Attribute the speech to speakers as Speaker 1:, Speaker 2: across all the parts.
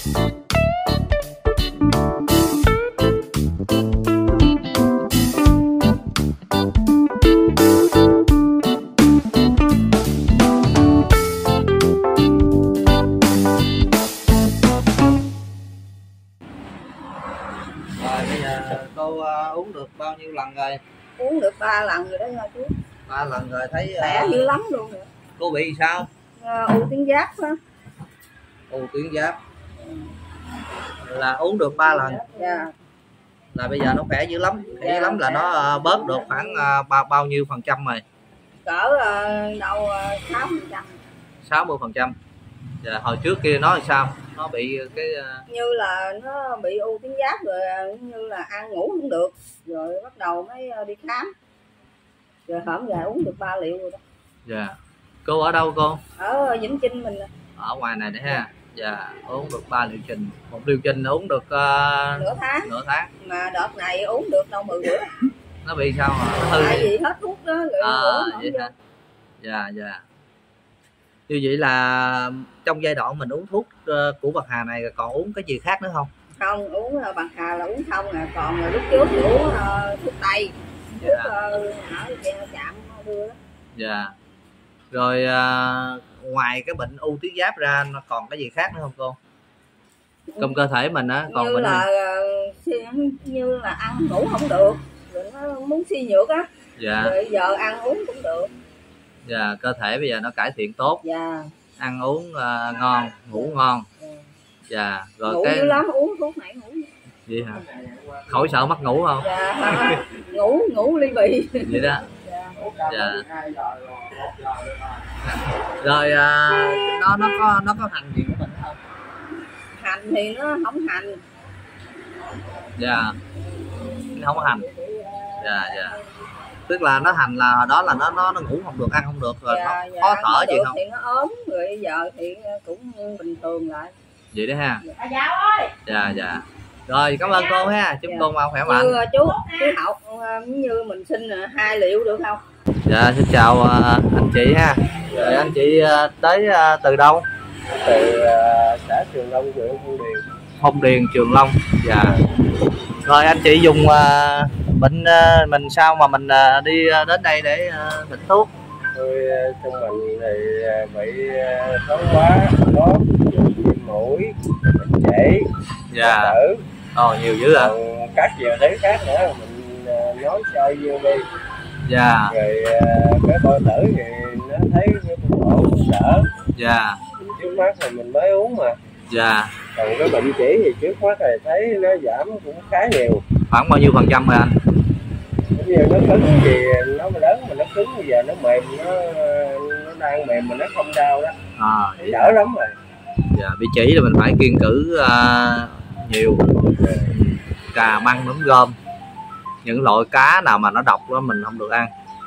Speaker 1: Bây giờ cô uống được bao nhiêu lần rồi?
Speaker 2: Uống được 3 lần rồi đó nha chú.
Speaker 1: 3 lần rồi, thấy
Speaker 2: khỏe dữ lắm luôn rồi.
Speaker 1: Cô bị sao?
Speaker 2: U tuyến giáp á.
Speaker 1: U tuyến giáp. Là uống được 3 lần.
Speaker 2: Dạ.
Speaker 1: Là bây giờ nó khỏe dữ lắm. Khỏe dữ lắm là nó bớt được khoảng bao nhiêu phần trăm rồi?
Speaker 2: Cỡ đâu 6%.
Speaker 1: 60%. Dạ, hồi trước kia nó là sao? Nó bị cái
Speaker 2: như là nó bị u tuyến giáp rồi, như là ăn ngủ không được, rồi bắt đầu mới đi khám, rồi hổm gà uống được 3 liệu rồi đó.
Speaker 1: Dạ. Cô ở đâu cô?
Speaker 2: Ở Vĩnh Chinh mình.
Speaker 1: Ở ngoài này đấy ha. Dạ, uống được 3 liệu trình. Một liệu trình uống được nửa tháng. Mà
Speaker 2: đợt này uống được đâu 10 bữa.
Speaker 1: Nó bị sao mà nó hư?
Speaker 2: Tại vì hết thuốc đó rồi
Speaker 1: vậy hả? Dạ dạ. Như vậy là trong giai đoạn mình uống thuốc của Bạc Hà này còn uống cái gì khác nữa không?
Speaker 2: Không, uống Bạc Hà là uống không nè, còn lúc trước thì uống thuốc tây, thuốc ở trạm đưa đó.
Speaker 1: Dạ. Rồi ngoài cái bệnh u tuyến giáp ra nó còn cái gì khác nữa không cô? Trong cơ thể mình á còn
Speaker 2: như
Speaker 1: bệnh
Speaker 2: là như là ăn ngủ không được, rồi nó muốn suy nhược á.
Speaker 1: Dạ.
Speaker 2: Rồi giờ ăn uống cũng được.
Speaker 1: Dạ, cơ thể bây giờ nó cải thiện tốt.
Speaker 2: Dạ.
Speaker 1: Ăn uống ngon, ngủ ngon. Dạ. Rồi
Speaker 2: ngủ dữ lắm, uống thuốc này ngủ.
Speaker 1: Vậy hả? Khỏi sợ mất ngủ không?
Speaker 2: Dạ. ngủ ly bì.
Speaker 1: Vậy đó. Dạ. Rồi nó có hành gì của mình không?
Speaker 2: Hành thì nó không hành.
Speaker 1: Dạ. Nó không có hành. Dạ dạ. Tức là nó hành là hồi đó là nó ngủ không được, ăn không được, rồi
Speaker 2: dạ,
Speaker 1: nó khó thở gì không?
Speaker 2: Thì nó ốm, rồi giờ thì cũng bình thường lại.
Speaker 1: Vậy đó ha.
Speaker 2: Dạ ơi.
Speaker 1: Dạ dạ. Rồi cảm ơn cô ha, chúc cô mau khỏe mạnh.
Speaker 2: Như chú học như mình xin 2 liệu được không?
Speaker 1: Dạ xin chào anh chị ha. Rồi anh chị tới từ đâu?
Speaker 3: Từ xã Trường Long, huyện Phong Điền.
Speaker 1: Phong Điền, Trường Long. Dạ. Rồi anh chị dùng bệnh mình sao mà mình đi đến đây để thỉnh thuốc?
Speaker 3: Tôi trong mình thì bị thoái hóa có viêm mũi, bệnh trĩ,
Speaker 1: dạ.
Speaker 3: tử.
Speaker 1: Nhiều dữ ạ.
Speaker 3: Các nhiều thứ khác nữa mình nói cho vô đi.
Speaker 1: Dạ.
Speaker 3: Rồi cái bao tử thì nó thấy cái ổn đỡ.
Speaker 1: Dạ.
Speaker 3: Trước mắt thì mình mới uống mà.
Speaker 1: Dạ.
Speaker 3: Còn cái bệnh trĩ thì trước mắt thì thấy nó giảm cũng khá nhiều.
Speaker 1: Khoảng bao nhiêu phần trăm rồi anh?
Speaker 3: Bây giờ nó cứng gì nó lớn mà nó cứng, bây giờ nó mềm, nó đang mềm mà nó không đau đó. Đỡ lắm rồi.
Speaker 1: Dạ, bị chỉ là mình phải kiêng cữ nhiều. Cà măng, nấm rơm, những loại cá nào mà nó độc đó mình không được ăn.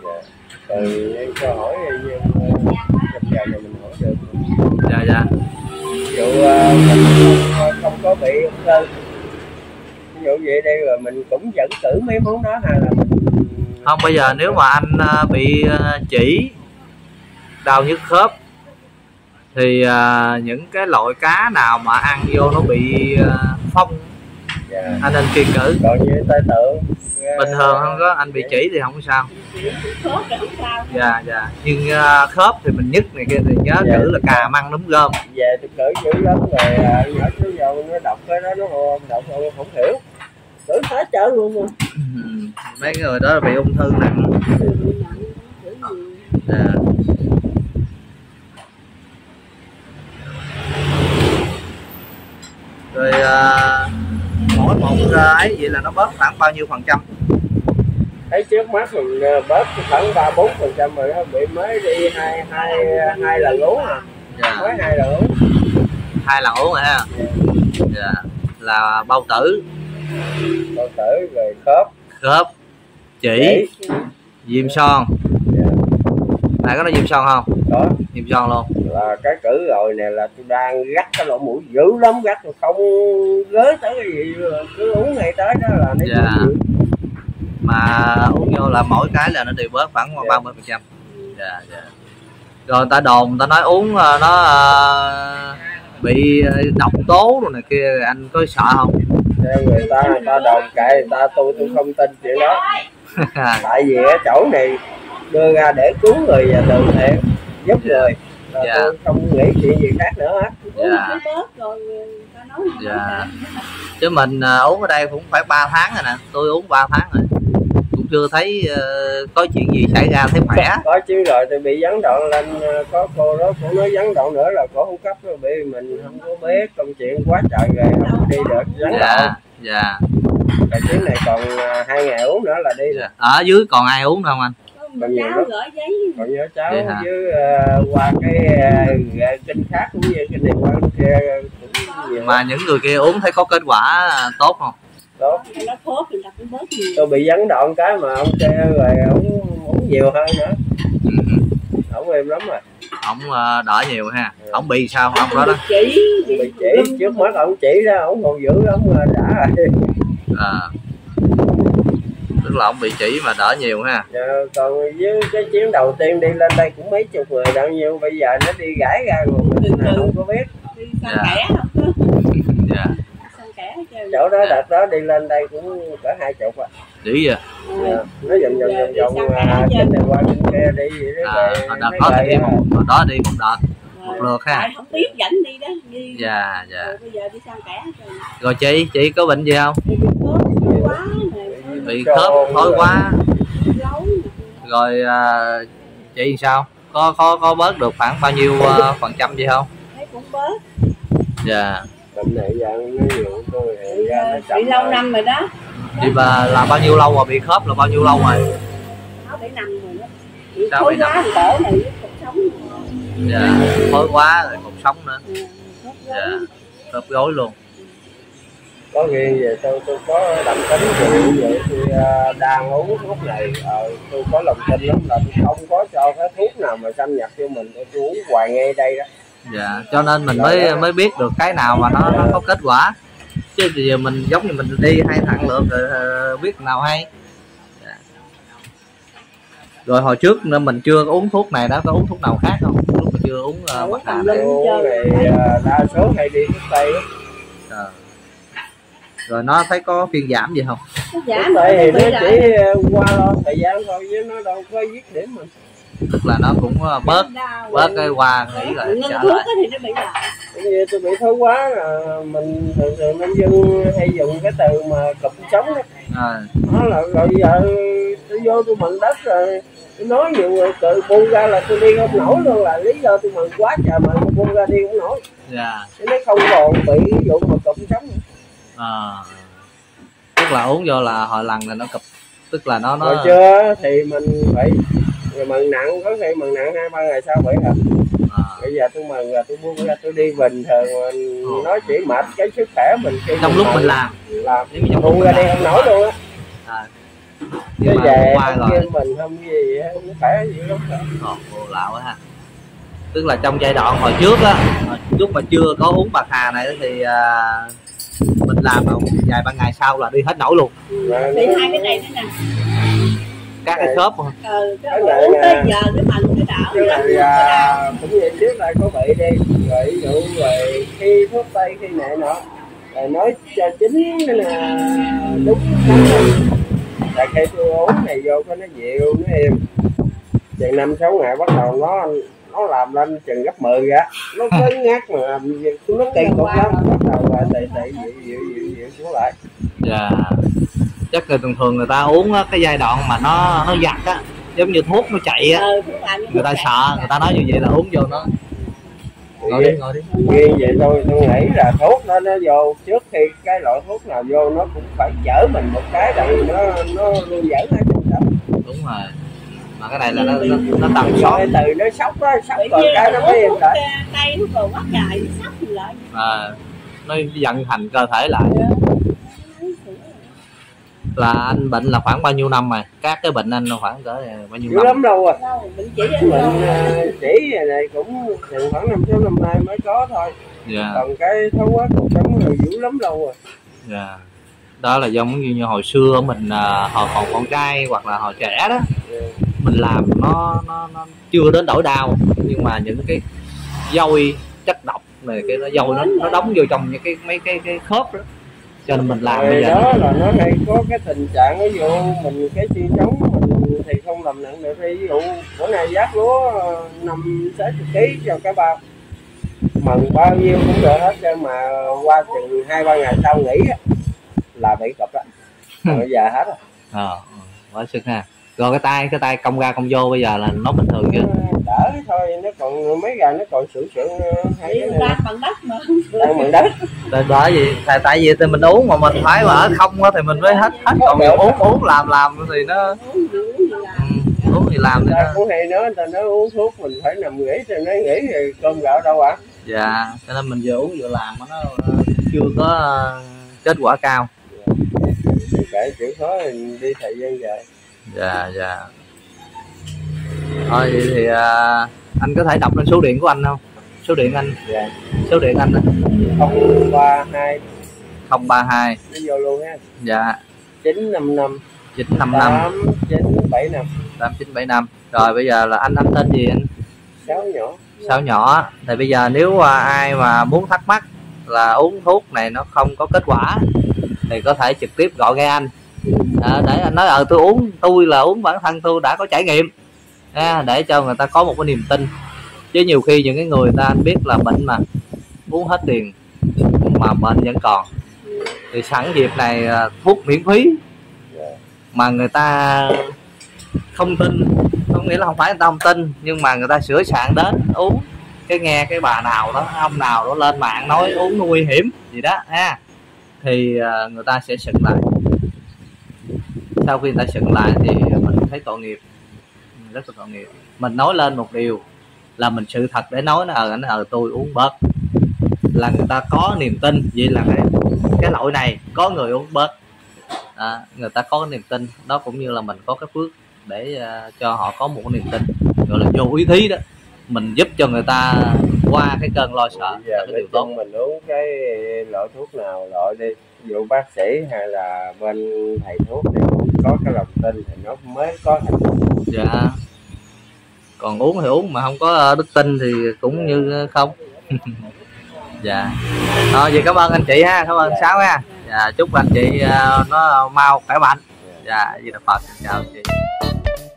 Speaker 3: Rồi cho hỏi trong giờ này mình hỏi được.
Speaker 1: Dạ dạ.
Speaker 3: Ví dụ mình không có bị ung thư, ví dụ vậy đây rồi mình cũng vẫn cử mấy món đó hay là mình
Speaker 1: không? Bây giờ nếu mà anh bị chỉ đau nhức khớp thì những cái loại cá nào mà ăn vô nó bị phong, anh nên kiêng cử.
Speaker 3: Còn như tai tượng
Speaker 1: bình thường không có, anh bị chỉ thì không có sao. Dạ dạ. Nhưng khớp thì mình nhức này kia thì nhớ cử là cà măng, nấm rơm.
Speaker 3: về tôi cử dữ lắm rồi nhỏ chú dâu nó đọc cái đó nó đọc không hiểu, cử hết trơn luôn.
Speaker 1: Mấy người đó là bị ung thư nặng. Dạ. Rồi mỗi một ấy vậy là nó bớt khoảng bao nhiêu phần trăm?
Speaker 3: Thấy trước mắt mình bớt khoảng 3-4% rồi đó, bị mới đi hai lần uống à.
Speaker 1: Dạ.
Speaker 3: Mới 2 lần uống.
Speaker 1: 2 lần uống rồi ha. Dạ. Là bao tử
Speaker 3: rồi khớp,
Speaker 1: chỉ, viêm son. Này có nói viêm son không?
Speaker 3: Có.
Speaker 1: Viêm son luôn.
Speaker 3: Là cái cử rồi nè là tôi đang gắt cái lỗ mũi dữ lắm, gắt rồi không gới tới cái gì, cứ uống ngày tới đó là nó.
Speaker 1: Dạ. Mà uống vô là mỗi cái là nó đều bớt khoảng 30%. Dạ dạ. Rồi người ta đồn, người ta nói uống nó bị độc tố rồi này kia, anh có sợ không?
Speaker 3: Theo người ta đồn kệ người ta, tôi không tin chuyện đó. Tại vì cái chỗ này đưa ra để cứu người và từ thiện giúp người, tôi không nghĩ chuyện gì khác nữa hết.
Speaker 1: Chứ mình uống ở đây cũng phải 3 tháng rồi nè, tôi uống 3 tháng rồi cũng chưa thấy có chuyện gì xảy ra, thấy khỏe.
Speaker 3: Có chứ, rồi tôi bị gián đoạn lên, có cô đó cũng nói gián đoạn nữa là cổ không cấp rồi, bị mình không có biết công chuyện quá trời rồi không đi được, gián đoạn. Rồi chuyến này còn 2 ngày uống nữa là đi.
Speaker 1: Ở dưới còn ai uống đâu không anh?
Speaker 3: Còn nhiều lắm. Còn nhớ cháu với qua cái kênh khác cũng như kênh này qua kia cũng nhiều.
Speaker 1: Mà những người kia uống thấy có kết quả tốt không?
Speaker 3: Tốt. Tôi bị gián đoạn cái mà ông kia rồi uống nhiều hơn nữa. Ổng êm lắm rồi.
Speaker 1: Ổng đỡ nhiều ha. Ổng bị sao ông đó đó?
Speaker 3: Bị chỉ trước mắt ổng chỉ ra ổng còn giữ ổng đã rồi.
Speaker 1: Tức là ông bị chỉ mà đỡ nhiều ha.
Speaker 3: Còn với cái chuyến đầu tiên đi lên đây cũng mấy chục người đỡ nhiều, bây giờ nó đi gãi ra rồi mình không có biết. Chỗ đó đợt đó đi lên đây cũng cỡ 20 à.
Speaker 1: Dữ vậy?
Speaker 3: Nó vòng trên này qua trên kia đi vậy đó.
Speaker 1: Hồi đó đi một đợt, một lượt ha.
Speaker 2: Không biết dẫn đi đó.
Speaker 1: Dạ.
Speaker 2: Bây giờ đi sang kẻ
Speaker 1: rồi chị có bệnh gì không? Bị khớp thối quá. Rồi chị sao? Có bớt được khoảng bao nhiêu phần trăm gì không?
Speaker 2: Thấy cũng bớt.
Speaker 1: Dạ.
Speaker 3: Bệnh này dạng nó nhiều tôi
Speaker 2: bị lâu năm rồi đó.
Speaker 1: Đi là bao nhiêu lâu rồi, bị khớp là bao nhiêu lâu rồi?
Speaker 2: 6-7 năm rồi đó. Bị thối quá cổ này với cuộc sống.
Speaker 1: Dạ, thối quá rồi cuộc sống nữa. Dạ, khớp gối luôn.
Speaker 3: Có riêng về tôi có đậm tính như vậy, tôi đang uống thuốc này, tôi có lòng tin lắm là tôi không có cho cái thuốc nào mà xâm nhập vô mình, tôi uống hoài ngay đây đó.
Speaker 1: Dạ, cho nên mình mới biết được cái nào mà nó có kết quả. Chứ giờ mình giống như mình đi 2 thằng lượt rồi biết nào hay. Dạ. Rồi hồi trước nữa mình chưa có uống thuốc này đó, có uống thuốc nào khác không? Lúc mà chưa uống mặt nạ này.
Speaker 3: Đa số hay đi thuốc tây đó.
Speaker 1: Rồi nó thấy có phiên giảm gì không?
Speaker 3: Giảm thì nó chỉ qua lo thời gian thôi chứ nó đâu có dứt điểm mình.
Speaker 1: Tức là nó cũng bớt cái qua nghỉ lại trở lại.
Speaker 3: Tôi bị thối quá là mình thường nông dân hay dùng cái từ mà cụm sống đó. Nó là rồi giờ tôi vô tôi mần đất rồi, tôi nói nhiều người tự buông ra là tôi đi không nổi luôn, là lý do tôi mần quá trời mà buông ra đi không nổi. Nó không còn bị ví dụ mà cụm sống nữa.
Speaker 1: Tức là uống vô là hồi lần là nó cụp, tức là nó
Speaker 3: hồi chưa thì mình phải mần nặng, có khi mần nặng 2-3 ngày sau bị hả. Bây giờ tôi mần là tôi buông ra tôi đi bình thường, nói chỉ mệt cái sức khỏe mình khi
Speaker 1: trong lúc mình làm
Speaker 3: buông ra đi không nổi luôn á.
Speaker 1: Cái
Speaker 3: về mình không gì không khỏe gì lắm cả.
Speaker 1: Lạo ha. Tức là trong giai đoạn hồi trước á, lúc mà chưa có uống bạc hà này thì mình làm mà vài ba ngày sau là đi hết nổi luôn.
Speaker 2: Bị 2 cái này nữa nè.
Speaker 1: Các cái khớp không?
Speaker 2: Cái uống tới giờ cái mình cái đảo.
Speaker 3: Cũng vậy, trước đây có bị đi, rồi ví dụ rồi khi thuốc tây khi này nọ, rồi nói cho chính là đúng là khi tôi uống này vô có nó dịu nó êm, chừng 5-6 ngày bắt đầu nó làm lên chừng gấp 10 vậy, nó cứng ngắt mà nó kỳ cục lắm, bắt đầu tệ dịu xuống lại.
Speaker 1: Dạ. Chắc là thường người ta uống cái giai đoạn mà nó giặt á, giống như thuốc nó chạy á, người ta sợ, người ta nói như vậy là uống vô nó. Ngồi đi.
Speaker 3: Riêng vậy tôi nghĩ là thuốc nó vô trước khi cái loại thuốc nào vô nó cũng phải chở mình một cái đặng nó luôn dẫn hết.
Speaker 1: Đúng rồi. Mà cái này là nó tầm sót
Speaker 3: từ nó sốc đó, sốc rồi cái nó mới em lại.
Speaker 2: Tay nó còn quá trời sốc lại.
Speaker 1: Nó vận hành cơ thể lại. Là anh bệnh là khoảng bao nhiêu năm rồi? Các cái bệnh anh khoảng cỡ bao nhiêu năm?
Speaker 3: Lắm đâu rồi. Mình chỉ này cũng khoảng 5-6 năm nay mới có thôi. Còn cái thói quá cuộc sống là dữ lắm lâu rồi.
Speaker 1: Đó là giống như hồi xưa mình hồi còn con trai hoặc là hồi trẻ đó, mình làm nó chưa đến nỗi đau, nhưng mà những cái vôi chất độc này cái nó dôi nó đóng vô trong những mấy cái khớp đó, cho nên mình làm bây giờ
Speaker 3: đó là nó hay có cái tình trạng ví dụ mình cái xương sống mình thì không làm nặng được, ví dụ bữa nay vác lúa 50-60 kg cho cái bao mần bao nhiêu cũng được hết, nhưng mà qua chừng 2-3 ngày sau nghỉ là bị cụp đó, bây giờ hết rồi.
Speaker 1: Quá sức ha. Rồi cái tay cong ra cong vô bây giờ là nó bình thường chứ?
Speaker 3: Đỡ thôi, nó còn mấy gà nó còn sượng
Speaker 2: hay đang bằng đất mà.
Speaker 3: Đang bằng đất.
Speaker 1: Bởi vì tại vì mình uống mà mình phải mà ở không thì mình mới hết, còn uống làm thì nó uống thì làm thì
Speaker 3: nó cũng hay nói người ta nói uống thuốc mình phải nằm nghỉ, thì nó nghỉ thì cơm gạo đâu ạ?
Speaker 1: Dạ, cho nên mình vừa uống vừa làm mà nó chưa có kết quả cao.
Speaker 3: Kể chịu khó thì đi thời gian dài.
Speaker 1: Dạ. Thôi vậy thì anh có thể đọc lên số điện của anh không? Số điện anh.
Speaker 3: Dạ.
Speaker 1: Số điện anh
Speaker 3: 032
Speaker 1: 032.
Speaker 3: nó vô luôn ha.
Speaker 1: Dạ.
Speaker 3: 955
Speaker 1: 8975 8975. Rồi bây giờ là anh tên gì anh? Sáu nhỏ. Thì bây giờ nếu ai mà muốn thắc mắc là uống thuốc này nó không có kết quả thì có thể trực tiếp gọi ngay anh, để anh nói tôi là uống bản thân tôi đã có trải nghiệm, để cho người ta có một cái niềm tin. Chứ nhiều khi những cái người ta biết là bệnh mà uống hết tiền mà bệnh vẫn còn, thì sẵn dịp này thuốc miễn phí mà người ta không tin, không nghĩa là không phải người ta không tin, nhưng mà người ta sửa soạn đến uống, cái nghe cái bà nào đó, ông nào đó lên mạng nói uống nó nguy hiểm gì đó ha, thì người ta sẽ sừng lại. Sau khi người ta sừng lại thì mình thấy tội nghiệp, rất là tội nghiệp. Mình nói lên một điều là mình sự thật để nói nó tôi uống bớt, là người ta có niềm tin, vậy là cái lỗi này có người uống bớt, người ta có niềm tin đó, cũng như là mình có cái phước để cho họ có một niềm tin, gọi là vô ý thí đó, mình giúp cho người ta qua cái cơn lo sợ.
Speaker 3: Giờ cái điều tốt mình uống cái loại thuốc nào loại đi, ví dụ bác sĩ hay là bên thầy thuốc thì có cái lòng tin thì nó mới có thành công.
Speaker 1: Dạ, còn uống thì uống mà không có đức tin thì cũng như không. Dạ, thôi vậy cảm ơn anh chị ha, cảm ơn Sáu ha. Dạ, chúc anh chị nó mau khỏe mạnh. Dạ, Di Đà Phật, chào anh chị.